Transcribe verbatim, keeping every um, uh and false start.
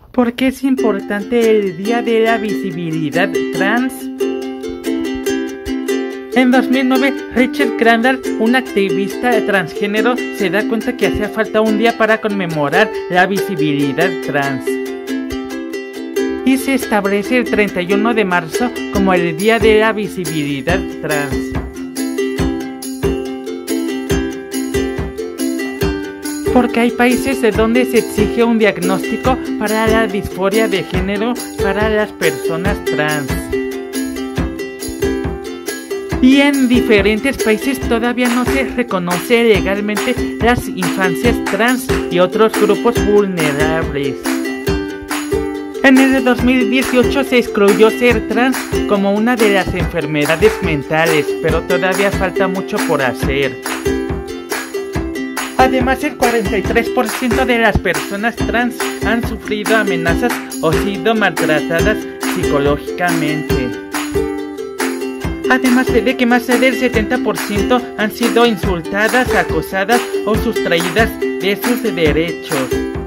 ¿Por qué es importante el Día de la Visibilidad Trans? En dos mil nueve, Rachel Crandall, una activista transgénero, se da cuenta que hacía falta un día para conmemorar la visibilidad trans. Y se establece el treinta y uno de marzo como el Día de la Visibilidad Trans. Porque hay países de donde se exige un diagnóstico para la disforia de género para las personas trans. Y en diferentes países todavía no se reconoce legalmente las infancias trans y otros grupos vulnerables. En el dos mil dieciocho se excluyó ser trans como una de las enfermedades mentales, pero todavía falta mucho por hacer. Además, el cuarenta y tres por ciento de las personas trans han sufrido amenazas o sido maltratadas psicológicamente. Además de que más del setenta por ciento han sido insultadas, acosadas o sustraídas de sus derechos.